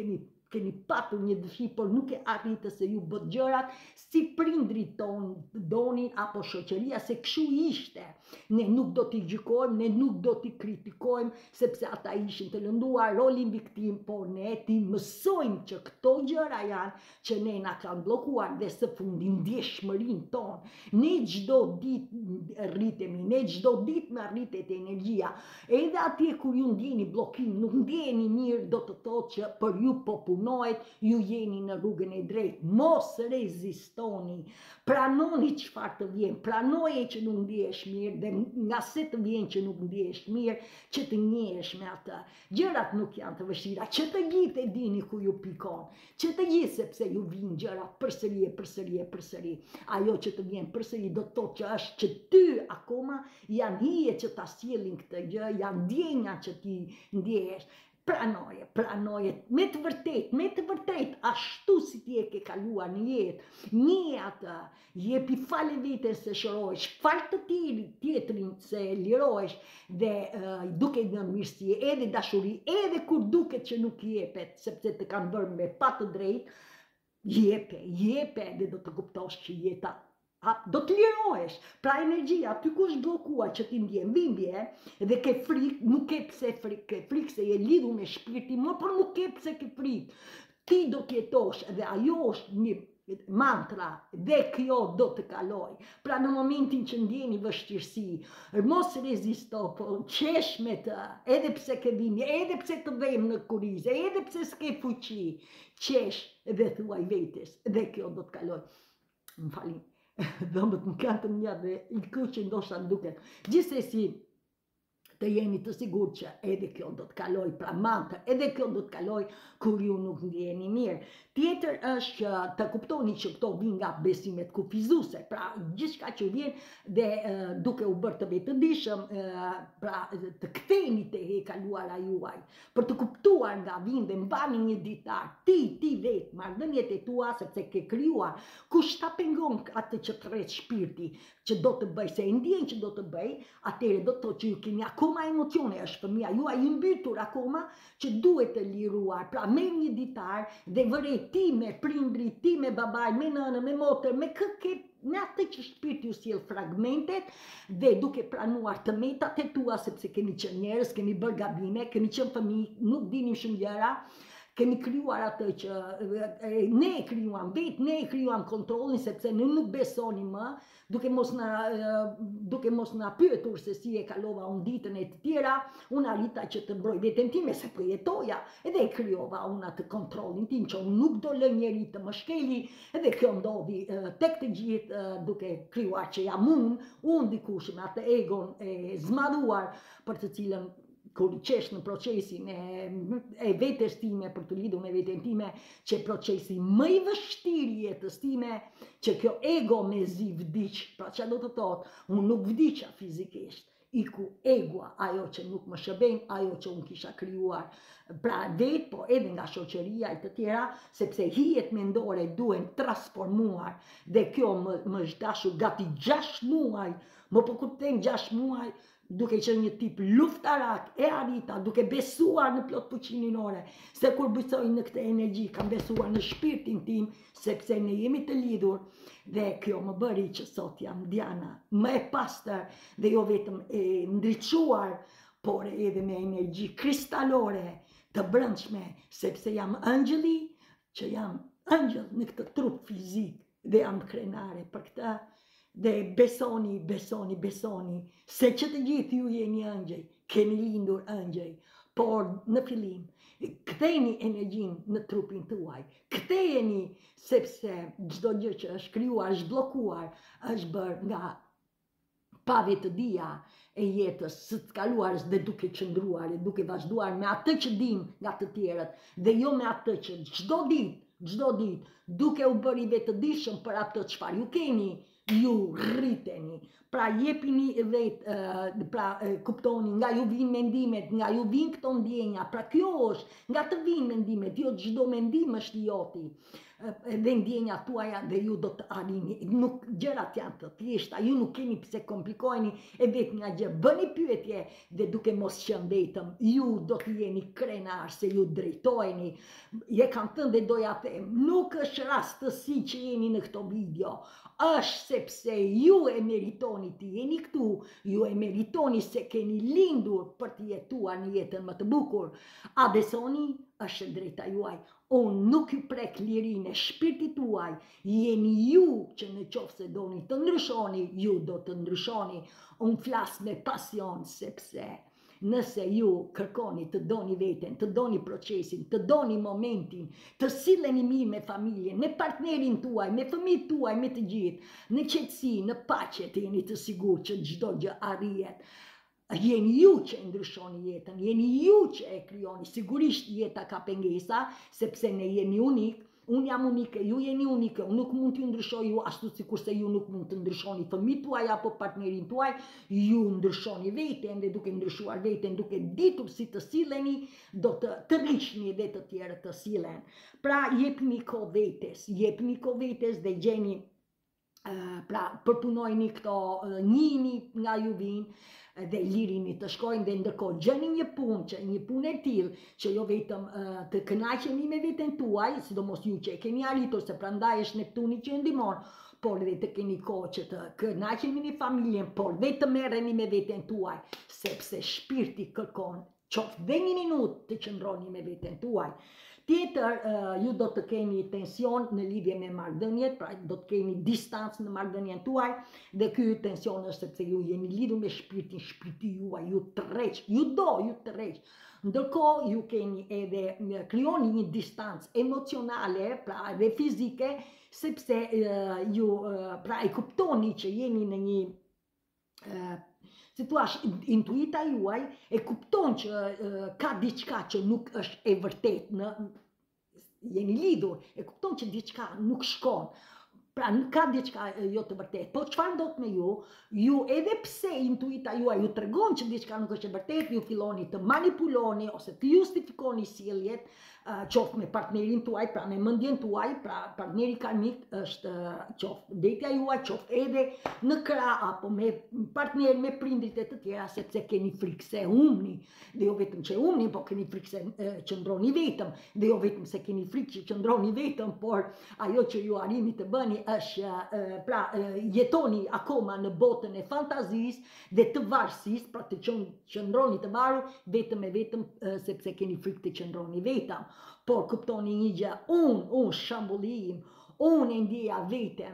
keni patur një dëshirë, por nuk e arritë se ju bët gjërat si prindrit ton donin apo shoqëria, se kështu ishte. Ne nuk do t'i gjykojmë, ne nuk do t'i kritikojmë, sepse ata ishin të lënduar rolin viktim, por ne ti mësojmë që këto gjëra janë që ne na kanë bllokuar dhe së fundi ndjeshmërinë tonë. Ne çdo ditë rritemi, ne çdo ditë na rritet energjia. Edhe atje kur ju ndjeni bllokim, nuk ndjeni mirë, do të thotë që për ju po punohet, ju jeni në rrugën e drejtë. Mos rezistoni, pranoni çfarë të vjen, pranoje që nuk ndihesh mirë dhe nga se të vjen që nuk ndihesh mirë, që të njehesh me atë. Gjërat nuk janë të vështira, që të gjithë e dini ku ju pikon, që të gjithë sepse ju vinë gjërat përsëri. Ajo që të vjen përsëri do të thotë që është që ty akoma janë hije që ta sjellin këtë gjë, janë ndjenja që ti ndjehesh. Pranoje, me të vërtet, ashtu si ti e ke kaluar në jetë, një atë, jepi fale vete se shërohesh, fal të tjetrin se lirohesh dhe duke dhënë mirësi, edhe dashuri, edhe kur duket që nuk jepet, sepse të kanë bërë me pa të drejtë, jepe dhe do të kuptosh që jeta do të lirohesh. Pra energjia, ty ku është bllokuar që ti ndjen dhimbje dhe ke frikë, nuk ke pse frikë se je lidhur me shpirtin, por nuk ke pse ke frikë. Ti do të jetosh dhe ajo është një mantra dhe kjo do të kaloj. Pra në momentin që ndjeni vështirësi, mos rezisto, po qesh me të, edhe pse ke dhimbje, edhe pse të vem në kurize, edhe pse s'ke fuqi, qesh dhe thuaj vetes dhe kjo do të kaloj. Më falni. Dhëmbët më kanë të mja dhe i kuqe ndoshta duket. Gjithsesi, të jeni të sigurt që edhe kjo do të kaloj, pra mantra, edhe kjo do të kaloj kur ju nuk ndjeni mirë. Tjetër është që të kuptoni që këto vijnë nga besimet kufizuese, pra gjithçka që vjen dhe duke u bërë të vetëdijshëm, pra të ktheheni te e kaluara juaj, për të kuptuar nga vijnë dhe mbani një ditar, ti vetë, marrëdhëniet e tua, sepse ke krijuar, kush ta pengon atë që të rreth shpirti, që do të bëj, se e ndjen që do të bëj, atëherë do të thotë që ju keni akoma emocione, është fëmia juaj i mbytur akoma që duhet të liruar. Pra merr një ditar dhe vëre ti me prindri, ti me babaj, me nënën, me motër, me me atë që shpirti ju sjell fragmentet dhe duke pranuar të metat e tua, sepse kemi qenë njerëz, kemi bërë gabime, kemi qenë fëmijë, nuk dinim shumë gjëra. Kemi krijuar atë që ne e krijuam vetë, ne e krijuam kontrollin, sepse ne nuk besonim më, duke mos na pyetur se si e kalova unë ditën e të tjera, unë arrita që të mbroj veten time se po jetoja, edhe e krijova unë atë kontrollin tim që unë nuk do lë njeri të më shkeli, edhe kjo ndodhi tek të gjithë duke krijuar që jam unë dikush me atë egon e zmadhuar për të cilën kur qesh në procesin e vetes time për të lidhur me veten time, që procesi më i vështirë jetës time, që kjo ego me zi vdiq, pra që do të thotë, unë nuk vdiqa fizikisht, iku egua, ajo që nuk më shëben, ajo që unë kisha krijuar, pra vetë, po edhe nga shoqëria e të tjera, sepse hijet mendore duhen transformuar, dhe kjo më është dashur gati 6 muaj, më po kur them 6 muaj, duke qenë një tip luftarak, e arrita, duke besuar në plot fuqininore, se kur besoj në këtë energji, kam besuar në shpirtin tim, sepse ne jemi të lidhur, dhe kjo më bëri që sot jam Diana, më e pastër dhe jo vetëm e ndriçuar, por edhe me energji kristalore të brendshme, sepse jam angjëlli, që jam angjëll në këtë trup fizik, dhe jam krenare për këtë. Dhe besoni, se që të gjithë ju jeni ëngjëj, keni lindur ëngjëj, por në fillim, kthejeni energjin në trupin tuaj, kthejeni sepse çdo gjë që është krijuar, është bllokuar, është bërë nga pavetëdia e jetës së të kaluarës dhe duke qëndruar e duke vazhduar me atë që dim nga të tjerët dhe jo me atë që çdo ditë, duke u bërë i vetëdijshëm për atë çfarë ju keni, ju rriteni, pra jepini vetë, pra kuptoni, nga ju vinë mendimet, nga ju vinë këto ndjenja, pra kjo është, nga të vinë mendimet, jo çdo mendim është joti, dhe ndjenja tuaja dhe ju do të arrini, nuk gjërat janë të thjeshta, ju nuk keni pse komplikojni, e vetë nga gjë, bëni pyetje dhe duke mos qenë vetëm, ju do të jeni krenar se ju drejtojni, je kam thënë dhe doja them, nuk është rastësi që jeni në këto video, është sepse ju e meritoni të jeni këtu, ju e meritoni se keni lindur për të jetuar në jetën më të bukur, a besoni, është drejta juaj, unë nuk ju prek lirin e shpirtit tuaj, jeni ju që në qoftë se doni të ndryshoni, ju do të ndryshoni, unë flas me pasion sepse nëse ju kërkoni të doni veten, të doni procesin, të doni momentin, të silleni mirë me familjen, me partnerin tuaj, me fëmijët tuaj, me të gjithë, në qetësi, në paqe të jeni të sigurt që çdo gjë arrihet. Jeni ju që e ndryshoni jetën, jeni ju që e krijoni, sigurisht jeta ka pengesa, sepse ne jemi unik, unë jam unike, ju jeni unike, unë nuk mund t'ju ndryshoj ju ashtu si kurse ju nuk mund të ndryshoni fëmijët tuaj apo partnerin tuaj, ju ndryshoni veten dhe duke ndryshuar veten, duke ditur si të silleni, do të rrishni dhe të tjerët të sillen. Pra jepni kohë vetes dhe gjeni, pra përpunojni këto njini nga ju vinë, dhe lirini të shkojnë dhe ndërkohë gjeni një punë e tillë që jo vetëm të kënaqeni me veten tuaj, sidomos ju që e keni arritur se prandaj është Neptuni që ju ndihmon, por dhe të keni kohë që të kënaqeni me familjen, por dhe të merreni me veten tuaj, sepse shpirti kërkon qoftë dhe një minutë të qëndroni me veten tuaj. Tjetër, ju do të keni tension në lidhje me marrëdhëniet, pra do të keni distancë në marrëdhënien tuaj, dhe ky tension është sepse ju jeni lidhur me shpirtin, shpirti juaj ju tërheq, ju tërheq. Ndërkohë ju keni edhe krijoni një distancë emocionale, pra edhe fizike, sepse ju pra e kuptoni që jeni në një si thua, intuita juaj e kupton që ka diçka që nuk është e vërtetë, jeni lidhur, e kupton që diçka nuk shkon. Pra ka diçka jo të vërtetë, po çfarë ndodh me ju edhe pse intuita juaj ju tregon që diçka nuk është e vërtetë, ju filloni të manipuloni ose të justifikoni sjelljet, qoftë me partnerin tuaj, pra me mendjen tuaj, pra partneri karmik është qoftë detja juaj, qoftë edhe në krah apo me partner, me prindrit e të tjera, sepse keni frikë se humni, dhe jo vetëm që humni, po keni frikë se qëndroni vetëm, dhe jo vetëm se keni frikë që qëndroni vetëm, por ajo që ju arrini të bëni është pra jetoni akoma në botën e fantazisë dhe të varësisë, pra të qëndroni të varur vetëm e vetëm sepse keni frikë të qëndroni vetëm. Por kuptoni një gjë, unë shembulli im, unë e ndjeja veten,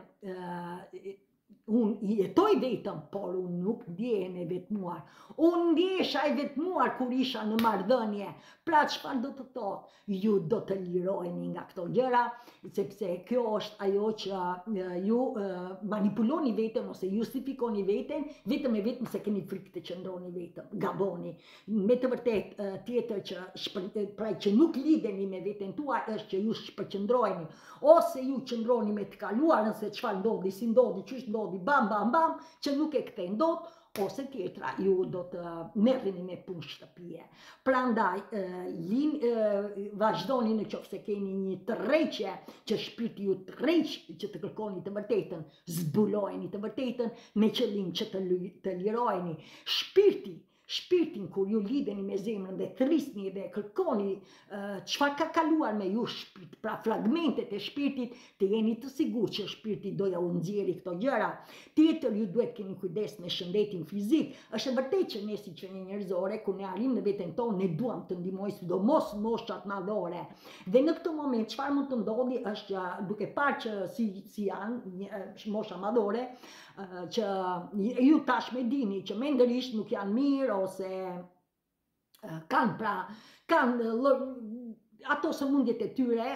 unë jetoj vetëm, por unë nuk ndjehem e vetmuar. Unë ndjesha e vetmuar kur isha në marrëdhënie. Pra çfarë do të thotë? Ju do të liroheni nga këto gjëra, sepse kjo është ajo që ju manipuloni veten ose justifikoni veten, vetëm e vetëm se keni frikë të qëndroni vetëm. Gaboni. Me të vërtetë tjetër që nuk lidheni me veten tuaj është që ju shpërqendroheni, ose ju qëndroni me të kaluarën se çfarë ndodhi, si ndodhi, çish ndodhi, bam bam bam, që nuk e kthejnë dot, ose tjetra ju do të merreni me punë shtëpie. Prandaj vazhdoni në qoftë se keni një tërheqje që shpirti ju tërheq që të kërkoni të vërtetën, zbulojeni të vërtetën me qëllim që të liroheni. Shpirtin kur ju lidheni me zemrën dhe thrisni dhe kërkoni çfarë ka kaluar me ju shpirt, pra fragmentet e shpirtit, të jeni të sigurt që shpirti do ja u nxjerrë këto gjëra. Tjetër ju duhet keni kujdes me shëndetin fizik. Është vërtet që ne si qenie njerëzore kur ne arrim në veten tonë ne duam të ndihmojmë sidomos moshat madhore. Dhe në këtë moment çfarë mund të ndodhi është që duke parë që si janë mosha madhore, që ju tashmë dini që mendërisht nuk janë mirë ose kanë ato sëmundjet e tyre,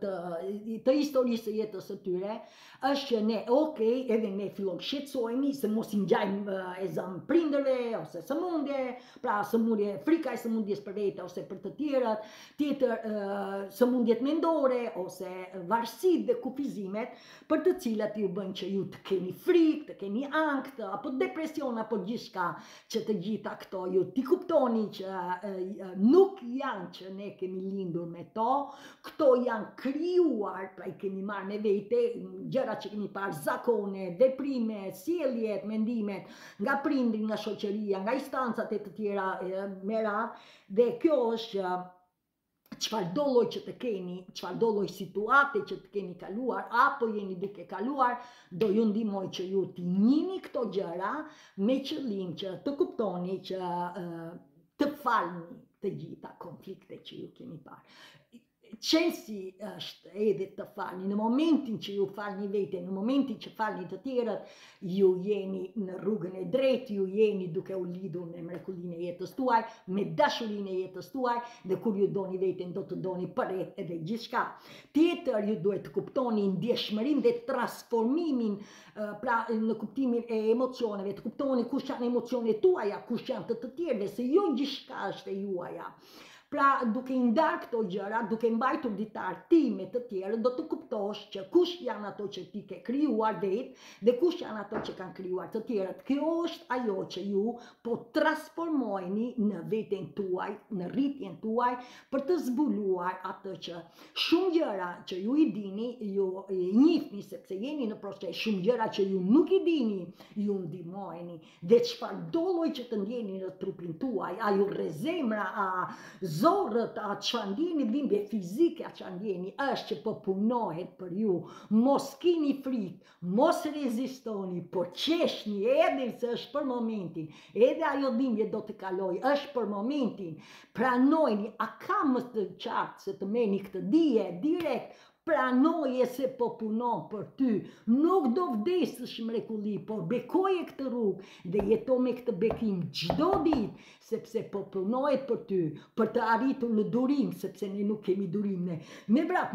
të historisë së jetës së tyre, është që ne, edhe ne fillojmë shqetësohemi se mos i ngjajmë e zëm prindërve ose sëmundje, pra sëmundje, frika e sëmundjes për vete ose për të tjerët, tjetër sëmundjet mendore ose varësitë dhe kufizimet për të cilat ju bën që ju të keni frikë, të keni ankth, apo depresion apo gjithçka që të gjitha këto ju ti kuptoni që nuk janë që ne kemi lindur me to, këto janë krijuar, pra i kemi marrë me vete, gjëra që kemi parë, zakone, veprime, sjelljet, mendimet nga prindri, nga shoqëria, nga instancat e të tjera me radhë, dhe kjo është çfarë do lloj që të keni, çfarë do lloj situate që të keni kaluar apo jeni duke kaluar, do ju ndihmoj që ju t'i njihni këto gjëra me qëllim që të kuptoni që të falni të gjitha konfliktet që ju keni parë. Qelsi është edhe të falni, në momentin që ju falni vete, në momentin që falni të tjerët, ju jeni në rrugën e drejtë, ju jeni duke u lidhur me mrekullinë e jetës tuaj, me dashurinë e jetës tuaj, dhe kur ju doni veten do të doni përreth edhe gjithçka. Tjetër, ju duhet të kuptoni ndjeshmërinë dhe transformimin, pra në kuptimin e emocioneve, të kuptoni kush janë emocionet tuaja, kush janë të tjerëve, se jo gjithçka është e juaja. Pra duke i ndarë këto gjëra, duke mbajtur ditar ti me të tjerë, do të kuptosh që kush janë ato që ti ke krijuar vetë dhe kush janë ato që kanë krijuar të tjerët. Kjo është ajo që ju po transformojeni në veten tuaj, në rritjen tuaj, për të zbuluar atë që shumë gjëra që ju i dini, ju i njihni sepse jeni në proces, shumë gjëra që ju nuk i dini, ju ndihmojeni. Dhe çfarë do lloj që të ndjeni në trupin tuaj, a ju rrezemra, a zorët, a që ndjeni dhimbje fizike, a që ndjeni, është që po punohet për ju. Mos kini frikë, mos rezistoni, por qeshni edhe se është për momentin, edhe ajo dhimbje do të kaloj, është për momentin. Pranojni, a ka më të qartë se të meni këtë dije direkt, pranoje se po punon për ty, nuk do vdesësh mrekulli, por bekoje këtë rrugë dhe jeto me këtë bekim çdo ditë, sepse po punohet për ty, për të arritur në durim, sepse ne nuk kemi durim, ne me vrap,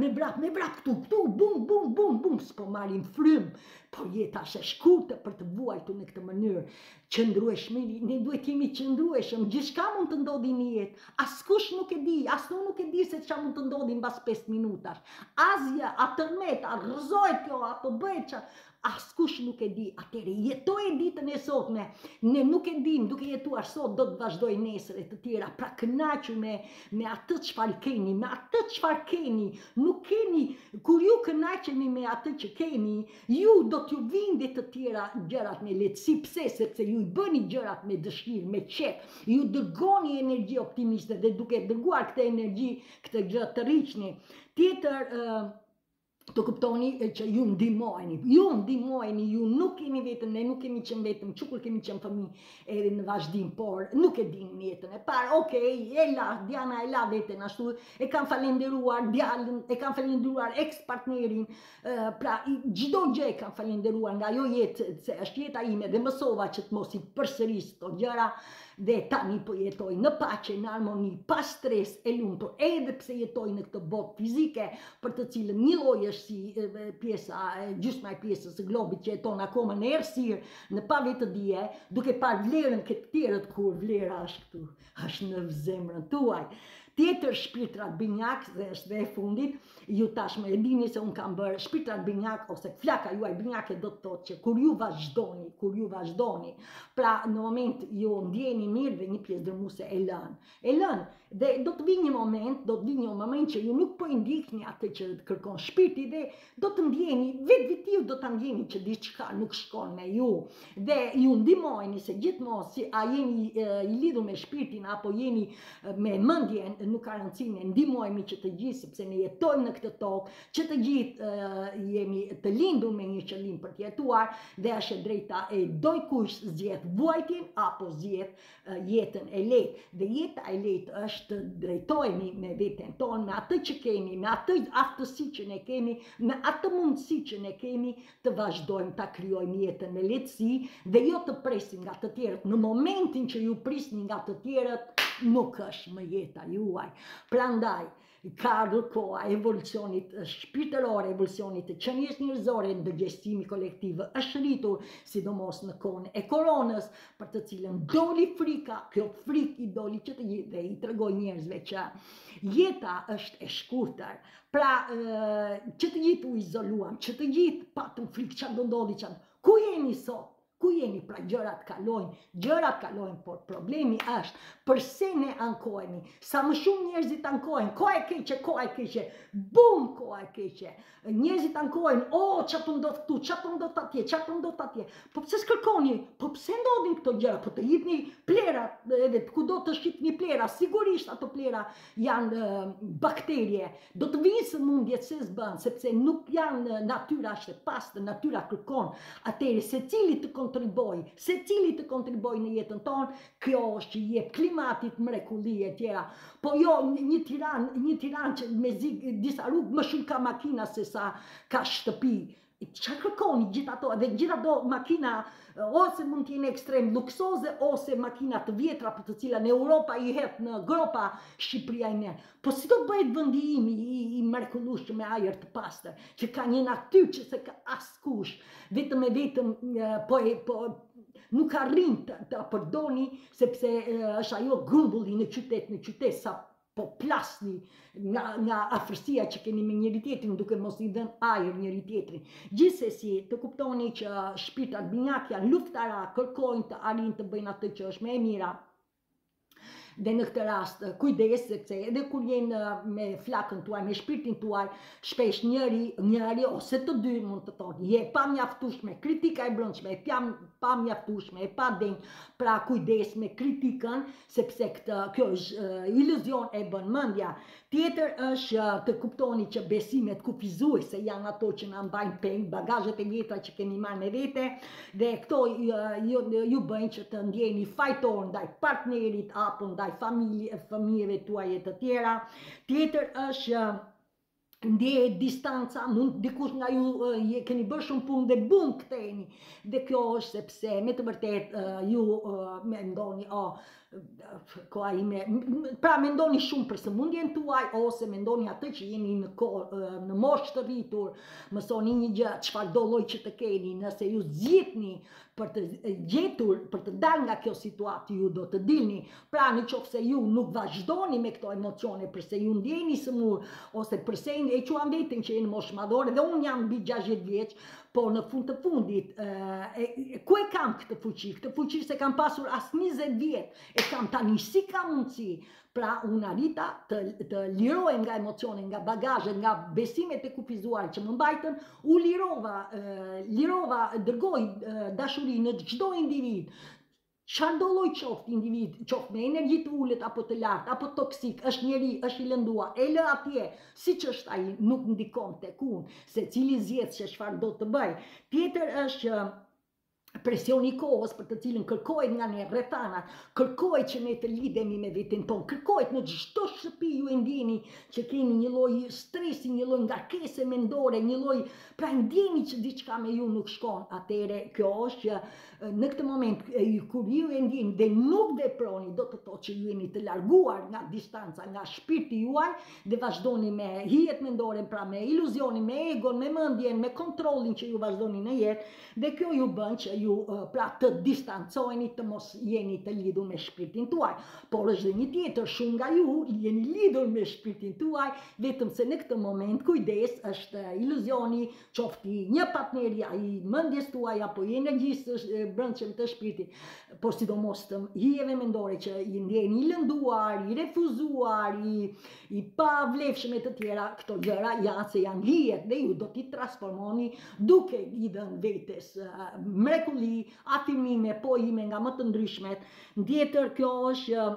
këtu, bum, bum, bum, bum, s'po marim frym, por jeta është e shkurtër për të vuajtur në këtë mënyrë. Qëndrueshmëri, ne duhet jemi qëndrueshëm, gjithçka mund të ndodhi në jetë, askush nuk e di, asnjë nuk e di se çfarë mund të ndodhi mbas 5 minutash. Azja, a tërmet, a rrëzohet kjo, apo bëhet çfarë, askush nuk e di. Atëherë jetoj ditën e sotme, ne nuk e dim, duke jetuar sot do të vazhdoj nesër e të tjera, pra kënaqu me atë çfarë keni, me atë çfarë keni, nuk keni, kur ju kënaqeni me atë që keni, ju do t'ju vinë dhe të tjera gjërat me lehtësi, pse? Sepse ju i bëni gjërat me dëshirë, me qep, ju dërgoni energji optimiste dhe duke dërguar këtë energji, këtë gjë të rriqni. Tjetër, të kuptoni që ju ndihmojeni, ju nuk keni vetëm, ne nuk kemi qenë vetëm, që kur kemi qenë fëmijë edhe në vazhdim, por nuk e dini jetën e parë, Diana e la veten ashtu, e kam falenderuar djalin, e kam falenderuar ex-partnerin, pra çdo gjë e kam falenderuar nga ajo jetë, se është jeta ime dhe mësova që të mos i përsëris këto gjëra, dhe tani po jetoj në paqe, në armoni, pa stres, e lumtur, edhe pse jetoj në këtë botë fizike, për të cilën një lloj është si pjesa, gjysma e pjesës së globit që jeton akoma në errësirë, në pavetëdije, duke parë vlerën këtë tjerët, kur vlera është këtu, është në zemrën tuaj. Tjetër, shpirtrat binjak, dhe është dhe e fundit, ju tashmë e dini se unë kam bërë shpirtrat binjak, ose flaka juaj binjake do të thotë që kur ju vazhdoni, pra në moment ju ndjeni mirë dhe një pjesë dërmuese e lën, dhe do të vi një moment që ju nuk po i ndjekni atë që kërkon shpirti, dhe do të ndjeni, vetë do të ndjeni që diçka nuk shkon me ju, dhe ju ndihmojeni se gjithmonë si a jeni i lidhur me shpirtin apo jeni me mendjen, nuk ka rëndësi, ne ndihmojemi që të gjithë, sepse ne jetojmë në këtë tokë, që të gjithë jemi të lindur me një qëllim për të jetuar, dhe është e drejta e dojkush zgjedh vuajtjen apo zgjedh jetën e lehtë. Dhe jeta e lehtë është të drejtohemi me veten tonë, me atë që kemi, me atë aftësi që ne kemi, me atë mundësi që ne kemi, të vazhdojmë ta krijojmë jetën me lehtësi dhe jo të presim nga të tjerët. Në momentin që ju prisni nga të tjerët, nuk është më jeta juaj. Prandaj, ka ardhur koha e evolucionit shpirtëror, evolucionit të qenies njerëzore në gestimi kolektiv është rritur, sidomos në kohën e koronës, për të cilën doli frika, kjo frikë i doli që të gjithë dhe i tregoi njerëzve që jeta është e shkurtër. Pra, që të gjithë u izoluam, që të gjithë patëm frikë që do ndodhi që ku jeni sot? Ku jeni? Pra gjërat kalojnë, por problemi është përse ne ankohemi. Sa më shumë njerëzit ankohen, koha e keqe, bum, koha e keqe. Njerëzit ankohen, çfarë po ndodh këtu, çfarë po ndodh atje. Po pse s'kërkoni? Po pse ndodhin këto gjëra? Po të jepni plera, edhe kudo të shitni plera, sigurisht ato plera janë bakterie. Do të vinë sëmundjet se s'bën, sepse nuk janë natyra është e pastër, natyra kërkon. Atëherë secili të kontriboj në jetën tonë, kjo është që jep klimatit mrekulli e tjera. Po jo, një Tiranë që me disa rrugë më shumë ka makina se sa ka shtëpi. Çfarë kërkoni gjithë ato? Dhe gjithë ato makina ose mund t'jene ekstrem luksoze, ose makina të vjetra për të cilat në Europa i het në gropa, Shqipëria i merr. Po si do bëhet vendi im i mrekullueshëm me ajër të pastër, që ka një natyrë që se ka askush, vetëm po nuk arrin të përdoni, sepse është ajo grumbulli në qytet, sa po plasni nga afërsia që keni me njëri tjetrin, duke mos i dhënë ajër njëri tjetrin. Gjithsesi, të kuptoni që shpirtat binjak janë luftara, kërkojnë të arrin të bëjnë atë që është më e mira. Dhe në këtë rast, kujdes, sepse edhe kur jenë me flakën tuaj, me shpirtin tuaj, shpesh njëri ose të dy mund të thonë, je pa mjaftueshme, kritika e brendshme, pa mjaftueshme, e pa denjë, pra kujdes me kritikën, sepse kjo është iluzion e bën mendja. Tjetër është të kuptoni që besimet kufizuese janë ato që na mbajnë peng, bagazhet e vjetra që keni marrë me vete, dhe këto ju bëjnë që të ndjeni fajtor ndaj partnerit apo ndaj familjeve tuaj e të tjera. Tjetër është ndjehet distanca, mund dikush nga ju keni bërë shumë punë dhe bum ktheheni. Dhe kjo është sepse me të vërtet ju mendoni koha ime, pra mendoni shumë për sëmundjen tuaj, ose mendoni atë që jeni në moshë të rritur, mësoni një gjë, çfarë do lloj që të keni, nëse ju zgjidhni për të gjetur, për të dalë nga kjo situatë, ju do të dilni. Pra nëse ju nuk vazhdoni me këto emocione, përse ju ndjeni sëmur, ose përse e quan veten që jeni moshë madhore, dhe unë jam mbi 60 vjeç, po në fund të fundit, ku e kam këtë fuqi? Këtë fuqi se kam pasur as 20 vjet, e kam tani si kam mundësi. Pra unë arrita të lirohem nga emocione, nga bagazhet, nga besimet e kufizuar që më mbajtën, u lirova, dërgoj dashuri në çdo individ. Çfarë do lloj qoftë individ, qoftë me energji të ulët apo të lartë, apo toksik, është njeri, është i lënduar, e lë atje, siç është ai, nuk ndikon tek unë, secili zgjedh se çfarë do të bëj. Tjetër është presioni i kohës, për të cilën kërkohet nga ne rrethanat, kërkohet që ne të lidhemi me veten tonë, kërkohet në çdo shtëpi ju e ndjeni që keni një lloj stresi, një lloj ngarkese mendore, një lloj, pra ndjeni që diçka me ju nuk shkon. Atëherë kjo është që në këtë moment kur ju e ndjeni dhe nuk veproni, do të thotë që ju jeni të larguar nga distanca, nga shpirti juaj, dhe vazhdoni me hijet mendore, pra me iluzionin, me egon, me mendjen, me kontrollin që ju vazhdoni në jetë, dhe kjo ju bën që ju pra të distancoheni, të mos jeni të lidhur me shpirtin tuaj. Por është dhe një tjetër, shumë nga ju jeni lidhur me shpirtin tuaj, vetëm se në këtë moment kujdes, është iluzioni, qofti një partneri ai mendjes tuaj apo i energjisë brendshëm të shpirtit, por sidomos të hijeve mendore që i ndjeni i lënduar, i refuzuar, i pavlefshëm e të tjera, këto gjëra janë hijet dhe ju do t'i transformoni duke i dhënë vetes mrekulli, afirmime, pojime nga më të ndryshmet. Tjetër kjo është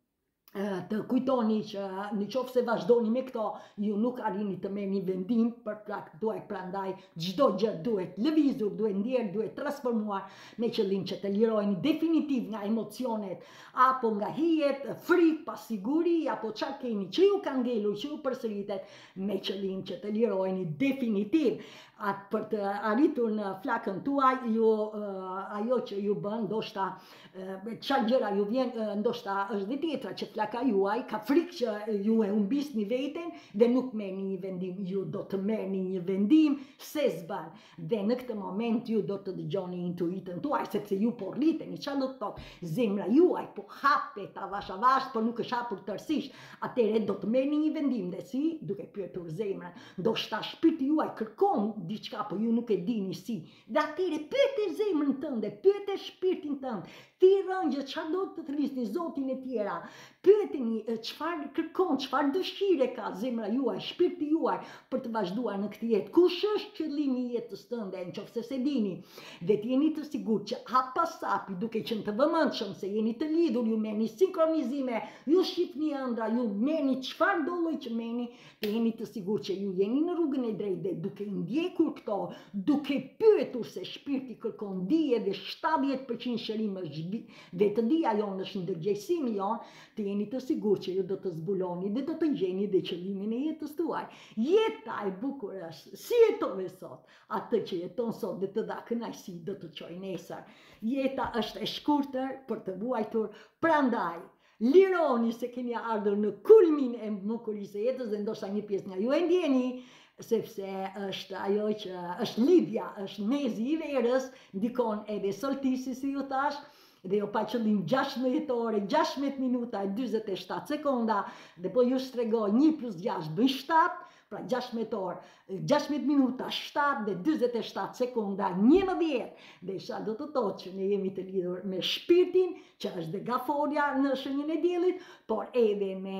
të kujtoni që në qoftë se vazhdoni me këto, ju nuk arrini të merrni vendim për duhet, prandaj çdo gjë duhet lëvizur, duhet ndjerë, duhet transformuar me qëllim që të liroheni definitiv nga emocionet apo nga hijet, frikë, pasiguri apo çfarë keni që ju ka ngelur, që ju përsëritet, me qëllim që të liroheni definitiv. Për të arritur në flakën tuaj, ajo që ju bën, ndoshta çfarë gjëra ju vjen, ndoshta është dhe tjetra që zemra ka juaj, ka frikë që ju e humbisni veten dhe nuk merrni një vendim, ju do të merrni një vendim se s'ban. Dhe në këtë moment ju do të dëgjoni intuitën tuaj, sepse ju po rriteni, çfarë do të thotë? Zemra juaj po hapet avash avash, por nuk është hapur tërësisht. Atëherë do të merrni një vendim dhe si duke pyetur zemrën, ndoshta shpirti juaj kërkon diçka, po ju nuk e dini si. Dhe atëherë pyete zemrën tënde, pyete shpirtin tënd. Ti rëngjë, çfarë do të thrisni Zotin e tjera? Pyeteni çfarë kërkon, çfarë dëshire ka zemra juaj, shpirti juaj për të vazhduar në këtë jetë. Kush është qëllimi i jetës tënde, nëse se dini, dhe të jeni të sigurt që hap pas hapi, duke qenë të vëmendshëm se jeni të lidhur, ju merrni sinkronizime, ju shihni ëndra, ju merrni çfarë do lloj që merrni, të jeni të sigurt që ju jeni në rrugën e drejtë dhe duke ndjekur këto, duke pyetur se shpirti kërkon dije dhe 70% shërim është dhe të dija jonë është ndërgjegjësimi jonë, të jeni të sigurt që ju do të zbuloni dhe do të gjeni dhe qëllimin e jetës tuaj. Jeta e bukur është, si jetove sot, atë që jeton sot dhe të dha kënaqësi do të çojë nesër. Jeta është e shkurtër për të vuajtur, prandaj lironi se keni ardhur në kulmin e bukurisë së jetës dhe ndoshta një pjesë nga ju e ndjeni, sepse është ajo që është lidhja, është mezi i verës, ndikon edhe solstisi si ju thash, dhe jo pa qëllim 16 ore, 16 minuta e 47 sekonda, dhe po ju shtregoj 1 + 6 bën 7, pra 16 orë, 16 minuta, 7 dhe 47 sekonda, 11, dhe sa do të thotë që ne jemi të lidhur me shpirtin, që është dhe gaforja në shenjën e diellit, por edhe me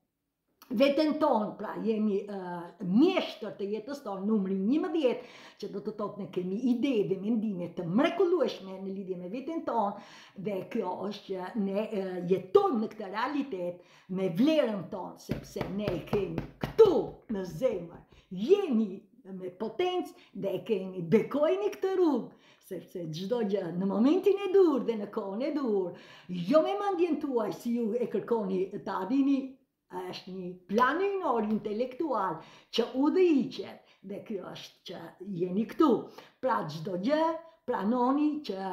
veten tonë, pra jemi mjeshtër të jetës tonë, numri 11, që do të thotë ne kemi ide dhe mendime të mrekullueshme në lidhje me veten tonë, dhe kjo është që ne jetojmë në këtë realitet me vlerën tonë, sepse ne kemi këtu në zemër, jemi me potencë dhe kemi bekojni këtë rrugë, sepse çdo gjë në momentin e dur dhe në kohën e dur, jo me mendjen tuaj si ju e kërkoni ta arrini, është një plan rinor intelektual që udhëhiqet dhe kjo është që jeni këtu. Pra çdo gjë pranoni që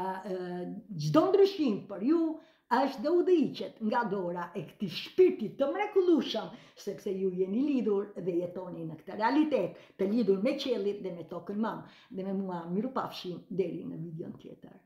çdo ndryshim për ju është dhe udhëhiqet nga dora e këtij shpirti të mrekullueshëm, sepse ju jeni lidhur dhe jetoni në këtë realitet, të lidhur me qiellin dhe me tokën mam. Dhe me mua mirupafshim deri në videon tjetër.